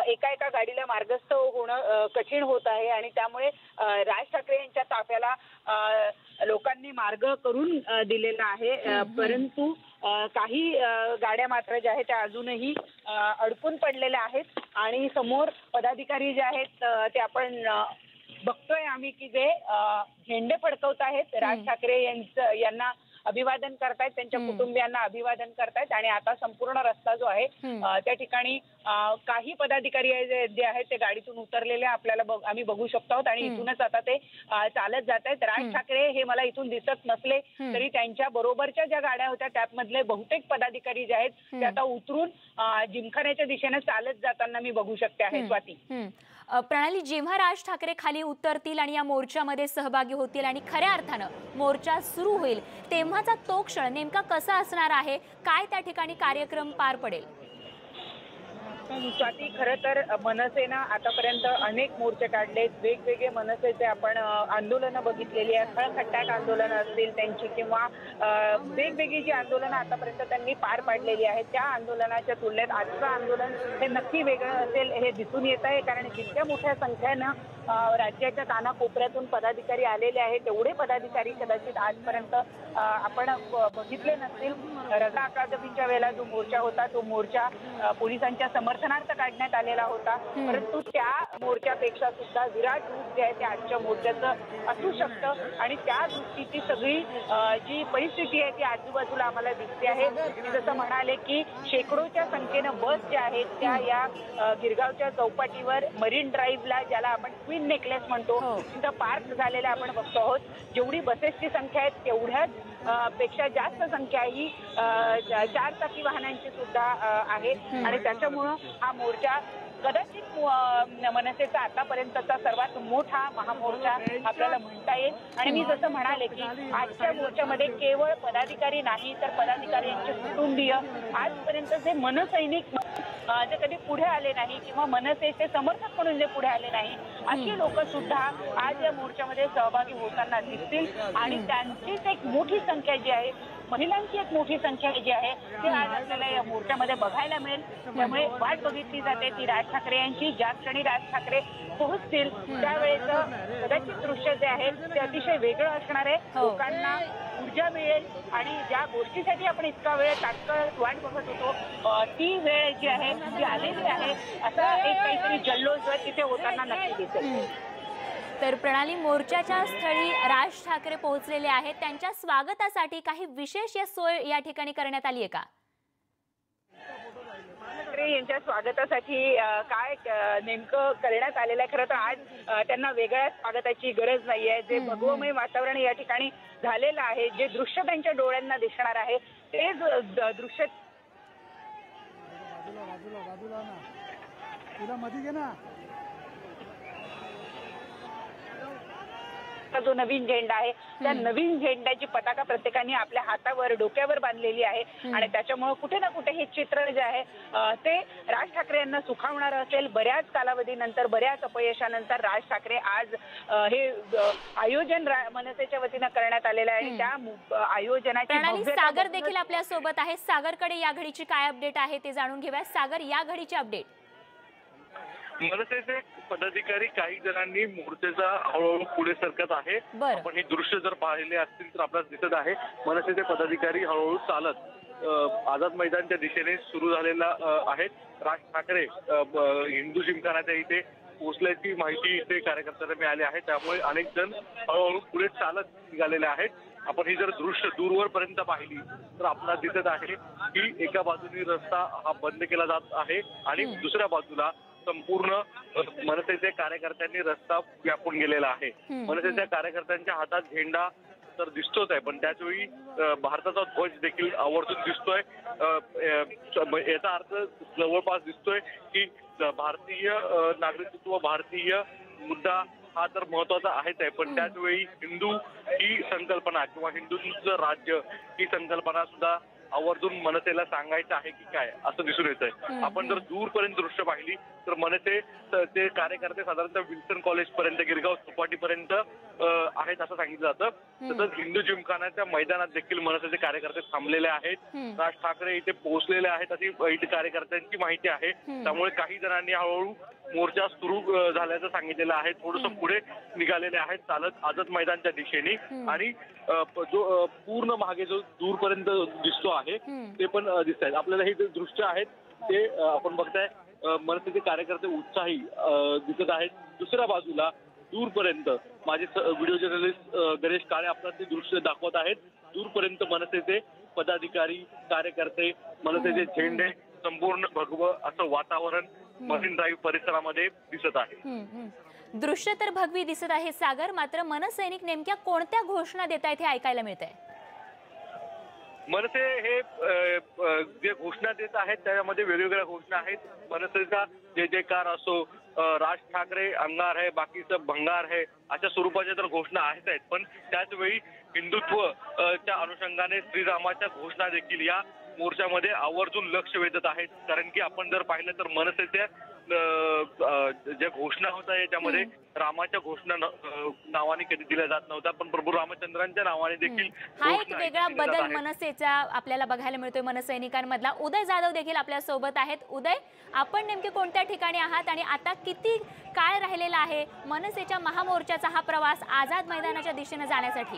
एका एका गाडीला मार्गस्थ होणं कठीण होत आहे आणि त्यामुळे राज ठाकरे यांच्या ताफ्याला लोकांनी मार्ग करून दिलेला आहे, परंतु काही गाड्या मात्र ज्या आहेत त्या अजूनही अडकून पडलेल्या आहेत आणि समोर पदाधिकारी जे आहेत ते आपण बघतोय आम्ही की जे झेंडे फडकवत आहेत, राज ठाकरे यांना अभिवादन करतायत, त्यांच्या कुटुंबियांना अभिवादन करतायत आणि आता संपूर्ण रस्ता जो आहे त्या ठिकाणी काही पदाधिकारी जे आहेत ते गाडीतून उतरलेले आपल्याला आम्ही बघू शकतो आहोत आणि इथूनच आता ते चालत जात आहेत. राज ठाकरे हे मला इथून दिसत नसले तरी त्यांच्या बरोबरच्या ज्या गाड्या होत्या त्यामधले बहुतेक पदाधिकारी जे आहेत ते आता उतरून जिमखान्याच्या दिशेने चालत जाताना मी बघू शकते आहे. स्वाती, प्रणाली, जेव्हा राज ठाकरे खाली उतरतील आणि या मोर्चामध्ये सहभागी होतील आणि खऱ्या अर्थानं मोर्चा सुरू होईल तेव्हाचा तो क्षण नेमका कसा असणार आहे, काय त्या ठिकाणी कार्यक्रम पार पडेल? स्वाती, खरं तर मनसेनं आतापर्यंत अनेक मोर्चे काढलेत, वेगवेगळे मनसेचे आपण आंदोलनं बघितलेली आहेत, खळखट्टाट आंदोलनं असतील त्यांची किंवा वेगवेगळी जी आंदोलनं आतापर्यंत त्यांनी पार पाडलेली आहेत त्या आंदोलनाच्या तुलनेत आजचं आंदोलन हे नक्की वेगळं असेल हे दिसून येत आहे. कारण जितक्या मोठ्या संख्येनं राज्याच्या कानाकोपऱ्यातून पदाधिकारी आलेले आहेत तेवढे पदाधिकारी कदाचित आजपर्यंत आपण बघितले नसतील. रजा अकादमीच्या वेळेला जो मोर्चा होता तो मोर्चा पोलिसांच्या समर्थनार्थ काढण्यात आलेला होता, परंतु त्या मोर्चापेक्षा सुद्धा विराट रूप जे आहे ते आजच्या मोर्चाचं असू शकतं आणि त्या दृष्टीची सगळी जी परिस्थिती आहे ती आजूबाजूला आम्हाला दिसते आहे. मी जसं म्हणाले की शेकडोच्या संख्येनं बस ज्या आहेत त्या या गिरगावच्या चौपाटीवर मरीन ड्राईव्हला, ज्याला आपण क्वीन नेकलेस म्हणतो, तिथं पार्क झालेल्या आपण बघतो आहोत. जेवढी बसेसची संख्या आहे तेवढ्याच पेक्षा जास्त संख्या ही चारचाकी वाहनांची सुद्धा आहे आणि त्याच्यामुळं हा मोर्चा कदाचित मनसेचा आतापर्यंतचा सर्वात मोठा महामोर्चा आपल्याला म्हणता येईल. आणि मी जसं म्हणाले की आजच्या मोर्चामध्ये केवळ पदाधिकारी नाही तर पदाधिकारी यांचे कुटुंबीय, आजपर्यंत जे मनसैनिक जे कधी पुढे आले नाही किंवा मनसेचे समर्थक म्हणून जे पुढे आले नाही अशी लोक सुद्धा आज या मोर्चामध्ये सहभागी होताना दिसतील आणि त्यांचीच एक मोठी संख्या जी आहे, महिलांची एक मोठी संख्या जी आहे ती आज आपल्याला या मोर्चामध्ये बघायला मिळेल. त्यामुळे वाट बघितली जाते ती राज ठाकरे यांची. ज्या क्षणी राज ठाकरे पोहोचतील त्यावेळेचं कदाचित दृश्य जे आहे ते अतिशय वेगळं असणार आहे. लोकांना ऊर्जा मिळेल आणि ज्या गोष्टीसाठी आपण इतका वेळ तात्काळ वाट बघत होतो ती वेळ जी आहे ती आलेली आहे. असा एक काहीतरी जल्लोष तिथे होताना नक्की दिसेल. तर प्रणाली, मोर्चाच्या स्थळी राज ठाकरे पोहोचलेले आहेत, त्यांच्या स्वागतासाठी काही विशेष सोय या ठिकाणी करण्यात आली आहे का? ठाकरे यांच्या स्वागतासाठी काय नेमकं करण्यात आलेलं आहे? खरं तर आज त्यांना वेगळ्या स्वागताची गरज नाही आहे. जे भगवमय वातावरण या ठिकाणी झालेलं आहे, जे दृश्य त्यांच्या डोळ्यांना दिसणार आहे ते दृश्य जो नवीन झेंडा आहे त्या नवीन झेंड्याची पताका प्रत्येकाने आपल्या हातावर डोक्यावर बांधलेली आहे आणि त्याच्यामुळे कुठे ना कुठे हे चित्र जे आहे ते राज ठाकरे यांना सुखावणार असेल. बऱ्याच कालावधीनंतर, बऱ्याच अपयशानंतर राज ठाकरे आज हे आयोजन मनसेच्या वतीनं करण्यात आलेलं आहे आणि त्या आयोजनाची सागर देखील आपल्या सोबत आहे. सागरकडे या घडीची काय अपडेट आहे ते जाणून घेऊया. सागर, या घडीची अपडेट. मनसेचे पदाधिकारी काही जणांनी मोर्चाचा हळूहळू पुढे सरकत आहे. आपण हे दृश्य जर पाहिले असतील तर आपल्याला दिसत आहे मनसेचे पदाधिकारी हळूहळू चालत आझाद मैदानच्या दिशेने सुरू झालेला आहेत. राज ठाकरे हिंदू जिमखान्याच्या इथे पोहोचल्याची माहिती इथे कार्यकर्त्यांना मिळाली आहे, त्यामुळे अनेक जण हळूहळू पुढे चालत निघालेले आहेत. आपण ही जर दृश्य दूरवर पर्यंत पाहिली तर आपल्याला दिसत आहे की एका बाजूने रस्ता हा बंद केला जात आहे आणि दुसऱ्या बाजूला संपूर्ण मनसेच्या कार्यकर्त्यांनी रस्ता व्यापून गेलेला आहे. मनसेच्या कार्यकर्त्यांच्या हातात झेंडा तर दिसतोच आहे, पण त्याचवेळी भारताचा ध्वज देखील आवर्जून दिसतोय. याचा अर्थ जवळपास दिसतोय की भारतीय नागरिकत्व, भारतीय मुद्दा हा तर महत्वाचा आहेच आहे, पण त्याचवेळी हिंदू ही संकल्पना किंवा हिंदूंचं राज्य ही संकल्पना सुद्धा आवर्जून मनसेला सांगायचं आहे की काय असं दिसून येत आहे. आपण जर दूरपर्यंत दृश्य पाहिली तर मनसे ते कार्यकर्ते साधारणतः विल्सन कॉलेज पर्यंत, गिरगाव चौपाटीपर्यंत आहेत असं सांगितलं जातं. तसंच हिंदू जिमखानाच्या मैदानात देखील मनसेचे कार्यकर्ते थांबलेले आहेत. राज ठाकरे इथे पोहोचलेले आहेत अशी इथे कार्यकर्त्यांची माहिती आहे. त्यामुळे काही जणांनी हळूहळू मोर्चा सुरू झाल्याचं सांगितलेलं आहे. थोडंसं पुढे निघालेले आहेत चालत आझाद मैदानच्या दिशेने आणि जो पूर्ण मागे जो दूरपर्यंत दिसतो आहे ते पण दिसत आहेत. आपल्याला हे जे दृश्य आहेत ते आपण बघताय मनसेचे कार्यकर्ते उत्साही दिसत आहेत. दुसऱ्या बाजूला दूरपर्यंत माझे व्हिडिओ जर्नलिस्ट गणेश काळे आपल्याला ते दृश्य दाखवत आहेत. दूरपर्यंत मनसेचे पदाधिकारी, कार्यकर्ते, मनसेचे झेंडे, संपूर्ण भगवं असं वातावरण मरीन ड्राईव्ह परिसरामध्ये दिसत आहे. दृश्य तर भगवी दिसत आहे सागर, मात्र मनसैनिक नेमक्या कोणत्या घोषणा देत आहेत हे ऐकायला मिळत आहे. मनसे हे जे घोषणा देत आहेत त्यामध्ये वेगवेगळ्या घोषणा आहेत. मनसेचा जय जयकार असो, राज ठाकरे अंगार है बाकीचं भंगार है अशा स्वरूपाच्या तर घोषणा आहेत. पण त्याचवेळी हिंदुत्व च्या अनुषंगाने श्रीरामाच्या घोषणा देखील या मोर्चामध्ये आवर्जून लक्ष वेधत आहेत. कारण की आपण जर पाहिलं तर मनसेच्या ज्या घोषणा होत्या याच्यामध्ये रामाच्या घोषणा नावाने कधी दिल्या जात नव्हत्या, पण प्रभू रामचंद्रांच्या नावाने देखील हा एक वेगळा बदल मनसेचा आपल्याला बघायला मिळतोय मनसैनिकांमधला. उदय जाधव देखील आपल्या सोबत आहेत. उदय, आपण नेमके कोणत्या ठिकाणी आहात आणि आता किती काळ राहिलेला आहे मनसेच्या महामोर्चाचा हा प्रवास आझाद मैदानाच्या दिशेने जाण्यासाठी?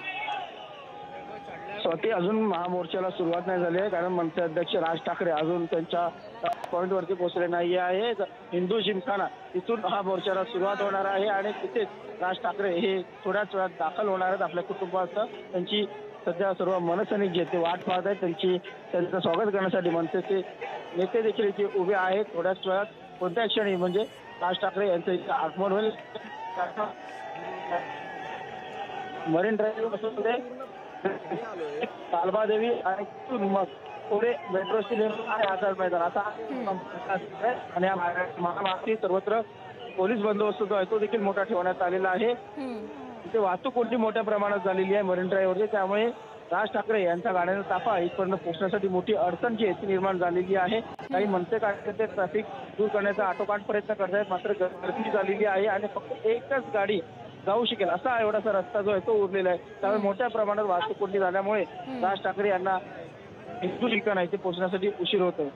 स्वाती, अजून महामोर्चाला सुरुवात नाही झाली आहे कारण मनसे अध्यक्ष राज ठाकरे अजून त्यांच्या पॉईंटवरती पोहोचले नाही आहे. हिंदू जिमखाना तिथून महामोर्चाला सुरुवात होणार आहे आणि तिथेच राज ठाकरे हे थोड्याच वेळात दाखल होणार आहेत आपल्या कुटुंबासह. त्यांची सध्या सर्व मनसैनिक जे ते वाट पाहत आहेत. त्यांचं स्वागत करण्यासाठी मनसेचे नेते देखील इथे उभे आहेत. थोड्याच वेळात कोणत्या क्षणी म्हणजे राज ठाकरे यांचं इथे आगमन होईल. मरीन ड्राईव्ह कालबादेवी आणि मग पुढे मेट्रो स्टेशन आणि आझाद मैदान असा आणि महाराष्ट्र सर्वत्र पोलीस बंदोबस्त जो आहे तो देखील मोठा ठेवण्यात आलेला आहे. तिथे वाहतूक कोणती मोठ्या प्रमाणात झालेली आहे मरीन ड्राईव्हवरती, त्यामुळे राज ठाकरे यांच्या गाड्यांचा ताफा इथपर्यंत पोहोचण्यासाठी मोठी अडचण जी आहे ती निर्माण झालेली आहे. काही मनसे कार्यकर्ते ट्रॅफिक दूर करण्याचा आटोकाट प्रयत्न करत आहेत, मात्र गर्दी झालेली आहे आणि फक्त एकच गाडी जाऊ शकेल असा एवढासा रस्ता जो आहे तो उरलेला आहे. त्यामुळे मोठ्या प्रमाणात वाहतूक कोंडी झाल्यामुळे राज ठाकरे यांना हिंदू जिमखाना इथे पोहोचण्यासाठी उशीर होतो.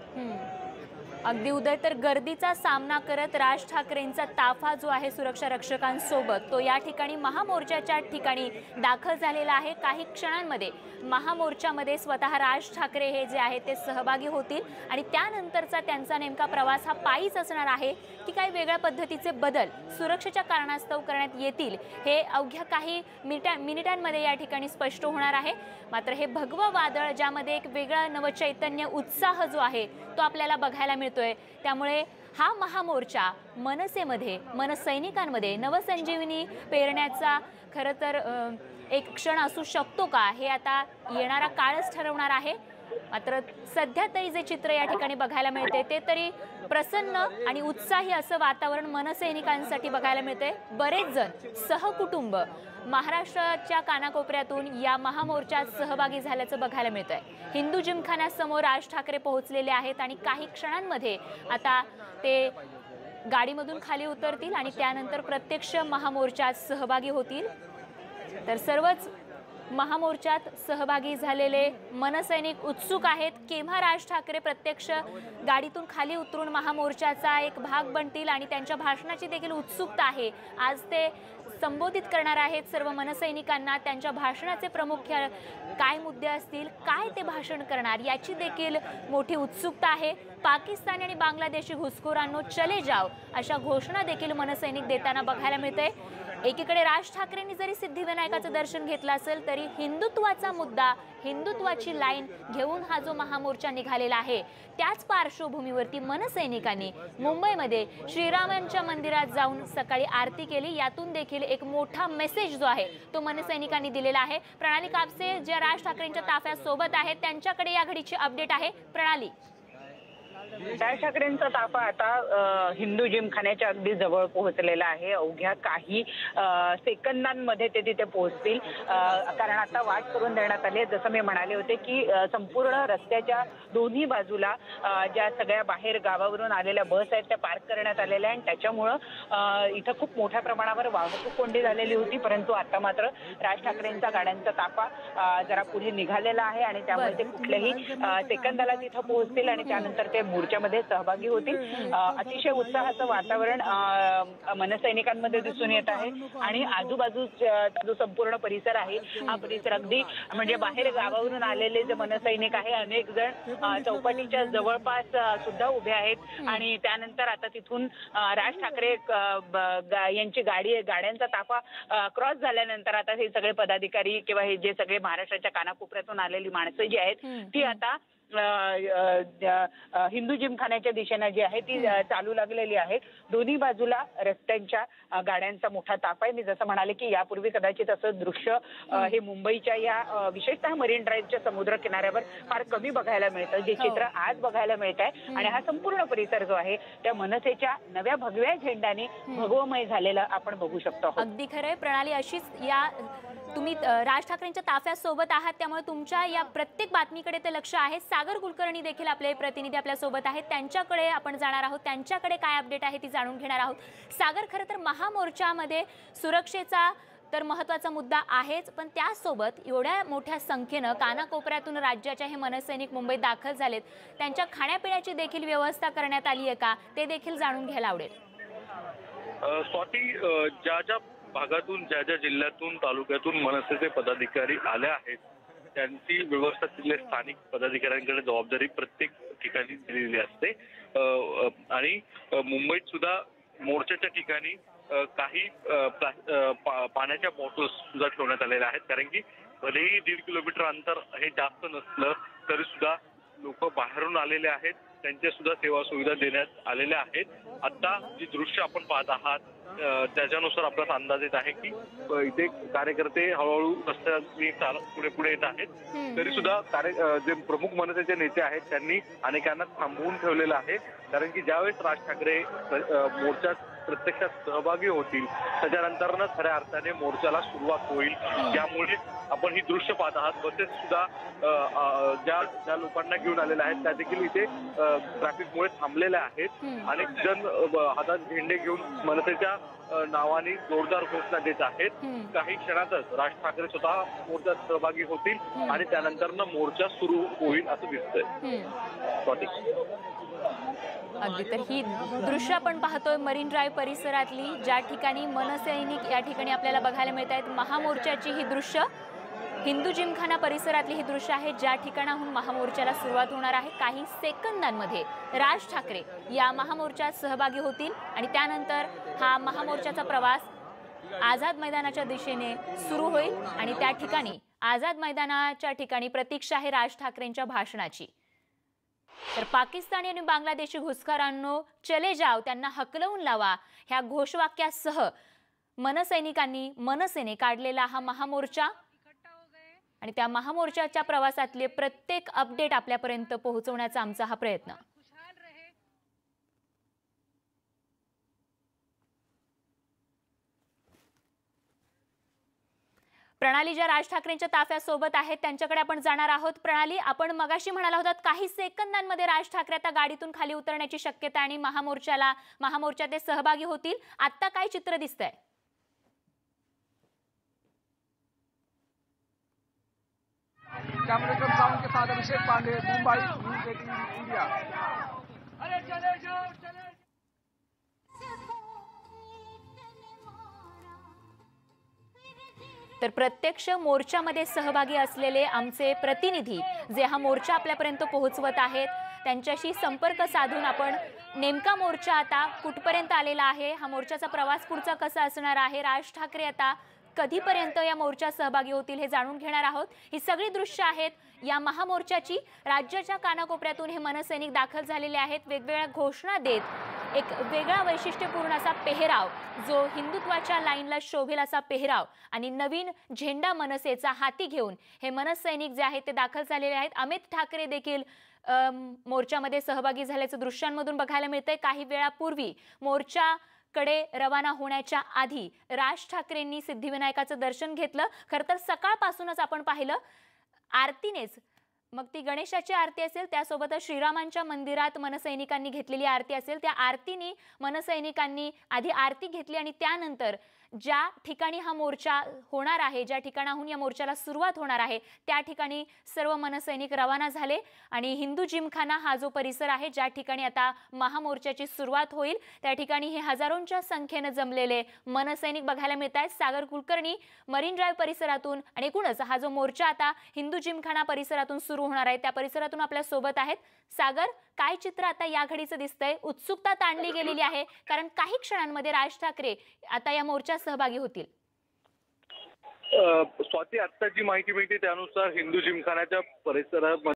अगदी उदय, तर गर्दीचा सामना करत राज ठाकरेंचा ताफा जो आहे सुरक्षा रक्षकांसोबत तो या ठिकाणी महामोर्चाच्या ठिकाणी दाखल झालेला आहे. काही क्षणांमध्ये महामोर्चामध्ये स्वतः राज ठाकरे हे जे आहे ते सहभागी होतील आणि त्यानंतरचा त्यांचा नेमका प्रवास हा पायीच असणार आहे की काही वेगळ्या पद्धतीचे बदल सुरक्षेच्या कारणास्तव करण्यात येतील हे अवघ्या काही मिनिटांमध्ये या ठिकाणी स्पष्ट होणार आहे. मात्र हे भगवं वादळ ज्यामध्ये एक वेगळा नवचैतन्य उत्साह जो आहे तो आपल्याला बघायला मिळतोय, त्यामुळे हा महामोर्चा मनसेमध्ये मनसैनिकांमध्ये नवसंजीवनी पेरण्याचा खरं तर एक क्षण असू शकतो का हे आता येणारा काळच ठरवणार आहे. मात्र सध्या तरी जे चित्र या ठिकाणी बघायला मिळते ते तरी प्रसन्न आणि उत्साही असं वातावरण मनसैनिकांसाठी बघायला मिळते. बरेच जण सहकुटुंब महाराष्ट्राच्या कानाकोपऱ्यातून या महामोर्चात सहभागी झाल्याचं बघायला मिळतंय. हिंदू जिमखान्यासमोर राज ठाकरे पोहोचलेले आहेत आणि काही क्षणांमध्ये आता ते गाडीमधून खाली उतरतील आणि त्यानंतर प्रत्यक्ष महामोर्चात सहभागी होतील. तर सर्वच महामोर्चात सहभागी झालेले मनसैनिक उत्सुक आहेत केव्हा राज ठाकरे प्रत्यक्ष गाडीतून खाली उतरून महामोर्चाचा एक भाग बनतील आणि त्यांच्या भाषणाची देखील उत्सुकता आहे. आज ते संबोधित करणार आहेत सर्व मनसैनिकांना. त्यांच्या भाषणाचे प्रमुख काय मुद्दे असतील, काय ते भाषण करणार याची देखील मोठी उत्सुकता आहे. पाकिस्तान आणि बांगलादेशी घुसखोरांनो चले जाओ अशा घोषणा देखील मनसैनिक देताना बघायला मिळते. एकीकडे राज ठाकरेंनी जरी सिद्धिविनायकाचं दर्शन घेतलं असेल तरी हिंदुत्वाचा मुद्दा, हिंदुत्वाची लाईन घेऊन हा जो महामोर्चा निघालेला आहे त्याच पार्श्वभूमीवरती मनसैनिकांनी मुंबईमध्ये श्रीरामांच्या मंदिरात जाऊन सकाळी आरती केली. यातून देखील एक मोठा मेसेज जो आहे तो मनसैनिकांनी दिलेला आहे. प्रणाली कापसे ज्या राज ठाकरेंच्या ताफ्यात सोबत आहेत त्यांच्याकडे या घडीची अपडेट आहे. प्रणाली. राज ठाकरेंचा ताफा आता हिंदू जिमखान्याच्या अगदी जवळ पोहोचलेला आहे. अवघ्या काही सेकंदांमध्ये ते तिथे पोहोचतील, कारण आता वाट करून देण्यात आली आहे. जसं मी म्हणाले होते की संपूर्ण रस्त्याच्या दोन्ही बाजूला ज्या सगळ्या बाहेर गावावरून आलेल्या बस आहेत त्या पार्क करण्यात आलेल्या आहेत, आणि त्याच्यामुळं इथं खूप मोठ्या प्रमाणावर वाहतूक कोंडी झालेली होती. परंतु आता मात्र राज ठाकरेंचा गाड्यांचा ताफा जरा पुढे निघालेला आहे आणि त्यामुळे ते कुठल्याही सेकंदाला तिथं पोहोचतील आणि त्यानंतर ते मोर्चामध्ये सहभागी होतील. अतिशय उत्साहाचं वातावरण मनसैनिकांमध्ये दिसून येत आहे आणि आजूबाजूचा जो संपूर्ण परिसर आहे हा परिसर अगदी म्हणजे बाहेर गावावरून आलेले जे मनसैनिक आहे अनेक जण चौपाटीच्या जवळपास सुद्धा उभे आहेत आणि त्यानंतर आता तिथून राज ठाकरे यांची गाड्यांचा ताफा क्रॉस झाल्यानंतर आता हे सगळे पदाधिकारी किंवा हे जे सगळे महाराष्ट्राच्या कानाकोपऱ्यातून आलेली माणसं जी आहेत ती आता हिंदू जिमखान्याच्या दिशेने जी आहे ती चालू लागलेली आहे. दोन्ही बाजूला रस्त्यांच्या गाड्यांचा मोठा ताफा आहे. मी जसं म्हणाले की यापूर्वी कदाचित असं दृश्य हे मुंबईच्या या विशेषतः मरीन ड्राईव्हच्या समुद्र किनाऱ्यावर फार कमी बघायला मिळतं, जे चित्र आज बघायला मिळत आहे. आणि हा संपूर्ण परिसर जो आहे त्या मनसेच्या नव्या भगव्या झेंड्याने भगवमय झालेला आपण बघू शकतो. अगदी खरंय प्रणाली. अशीच या तुम्ही राज ठाकरेंच्या ताफ्यासोबत आहात त्यामुळे तुमच्या या प्रत्येक बातमीकडे ते लक्ष आहे. सागर कुलकर्णी देखील आपले प्रतिनिधी आपल्या सोबत आहेत, त्यांच्याकडे आपण जाणार आहोत, त्यांच्याकडे काय अपडेट आहे ती जाणून घेणार आहोत. सागर, खरं तर महामोर्चामध्ये सुरक्षेचा तर महत्त्वाचा मुद्दा आहेच, पण त्यासोबत एवढ्या मोठ्या संख्येनं कानाकोपऱ्यातून राज्याच्या हे मनसैनिक मुंबईत दाखल झालेत, त्यांच्या खाण्यापिण्याची देखील व्यवस्था करण्यात आली आहे का ते देखील जाणून घ्यायला आवडेल. स्वाती, ज्या भागातून ज्या जिल्ह्यातून तालुक्यातून मनसेचे पदाधिकारी आले आहेत त्यांची व्यवस्था तिथल्या स्थानिक पदाधिकाऱ्यांकडे जबाबदारी प्रत्येक ठिकाणी दिलेली असते. आणि मुंबईत सुद्धा मोर्चाच्या ठिकाणी काही पाण्याच्या बॉटल्स सुद्धा ठेवण्यात आलेल्या आहेत, कारण की भलेही 1.5 किलोमीटर अंतर हे जास्त नसलं तरी सुद्धा लोक बाहेरून आलेले आहेत, त्यांच्या सुद्धा सेवा सुविधा देण्यात आलेल्या आहेत. आता जी दृश्य आपण पाहत आहात त्याच्यानुसार आपल्याला अंदाज येत आहे की इथे कार्यकर्ते हळूहळू रस्त्याने पुढे येत आहेत. तरी सुद्धा जे प्रमुख मनसेचे नेते आहेत त्यांनी अनेकांना थांबवून ठेवलेलं आहे, कारण की ज्यावेळेस राज ठाकरे मोर्चात प्रत्यक्षात सहभागी होतील त्याच्यानंतर खऱ्या अर्थाने मोर्चाला सुरुवात होईल. त्यामुळे आपण ही दृश्य पाहत आहात. बसेस सुद्धा ज्या लोकांना घेऊन आलेल्या आहेत त्या देखील इथे ट्रॅफिकमुळे थांबलेल्या आहेत. अनेक जण हातात झेंडे घेऊन मनसेच्या नावाने जोरदार घोषणा देत आहेत. काही क्षणातच राज ठाकरे स्वतः मोर्चात सहभागी होतील आणि त्यानंतर मोर्चा सुरू होईल असं दिसतंय. अगदी, तर ही दृश्य आपण पाहतोय मरीन ड्राईव्ह परिसरातली, ज्या ठिकाणी मनसैनिक या ठिकाणी आपल्याला बघायला मिळत आहेत. महामोर्चाची ही दृश्य हिंदू जिमखाना परिसरातली ही दृश्य आहे, ज्या ठिकाणाहून महामोर्चाला सुरुवात होणार आहे. काही सेकंदांमध्ये राज ठाकरे या महामोर्चात सहभागी होतील आणि त्यानंतर हा महामोर्चाचा प्रवास आझाद मैदानाच्या दिशेने सुरू होईल आणि त्या ठिकाणी आझाद मैदानाच्या ठिकाणी प्रतीक्षा आहे राज ठाकरेंच्या भाषणाची. तर पाकिस्तानी आणि बांगलादेशी घुसखोरांनो चले जाओ, त्यांना हकलवून लावा, ह्या घोषवाक्यासह मनसेने काढलेला हा महामोर्चा आणि त्या महामोर्चाच्या प्रवासातले प्रत्येक अपडेट आपल्यापर्यंत पोहोचवण्याचा आमचा हा प्रयत्न. प्रणाली ज्या राज ठाकरेंच्या ताफ्यासोबत आहेत त्यांच्याकडे आपण जाणार आहोत. प्रणाली, आपण मगाशी म्हणाला होतात काही सेकंदांमध्ये राज ठाकरे आता गाडीतून खाली उतरण्याची शक्यता आणि महामोर्चात ते सहभागी होतील. आता काय चित्र दिसतंय? कैमरे के साथ अभिषेक पांडे, मुंबई न्यूज़ 18 इंडिया। अरे चले जाओ चले। तर प्रत्यक्ष मोर्चामध्ये सहभागी असलेले आमचे प्रतिनिधी जे हा मोर्चा आपल्यापर्यंत पोहोचवत आहेत त्यांच्याशी संपर्क साधून आपण नेमका मोर्चा आता कुठपर्यंत आलेला आहे, हा मोर्चाचा प्रवास पुढचा कसा असणार आहे, राज ठाकरे आता कधीपर्यंत या मोर्चात सहभागी होतील हे जाणून घेणार आहोत. ही सगळी दृश्य आहेत या महामोर्चाची. राज्याच्या कानाकोपऱ्यातून हे मनसैनिक दाखल झालेले आहेत, वेगवेगळ्या घोषणा देत एक वेगळा वैशिष्ट्यपूर्ण असा पेहराव, जो हिंदुत्वाच्या लाईनला शोभेल असा पेहराव आणि नवीन झेंडा मनसेचा हाती घेऊन हे मनसैनिक जे आहेत ते दाखल झालेले आहेत. अमित ठाकरे देखील मोर्चामध्ये सहभागी झाल्याचं दृश्यांमधून बघायला मिळतंय. काही वेळापूर्वी मोर्चाकडे रवाना होण्याच्या आधी राज ठाकरेंनी सिद्धिविनायकाचं दर्शन घेतलं. खरं तर सकाळपासूनच आपण पाहिलं आरतीनेच, मग ती गणेशाची आरती असेल, त्यासोबतच श्रीरामांच्या मंदिरात मनसैनिकांनी घेतलेली आरती असेल, त्या आरतीने मनसैनिकांनी आधी आरती घेतली आणि त्यानंतर ज्या ठिकाणी हा मोर्चा होणार आहे, ज्या ठिकाणाहून या मोर्चाला सुरुवात होणार आहे, त्या ठिकाणी सर्व मनसैनिक रवाना झाले आणि हिंदू जिमखाना हा जो परिसर आहे, ज्या ठिकाणी आता महामोर्चाची सुरुवात होईल, त्या ठिकाणी हे हजारोंच्या संख्येनं जमलेले मनसैनिक बघायला मिळत आहेत. सागर कुलकर्णी मरीन ड्राईव्ह परिसरातून आणि एकूणच हा जो मोर्चा आता हिंदू जिमखाना परिसरातून सुरू होणार आहे, त्या परिसरातून आपल्या सोबत आहेत. सागर, काय चित्र आता या घडीचं दिसतंय? उत्सुकता ताणली गेलेली आहे, कारण काही क्षणांमध्ये राज ठाकरे आता या मोर्चात सहभागी होतील. स्वाती, आता जी माहिती मिळते त्यानुसार हिंदू जिमखानाच्या परिसरात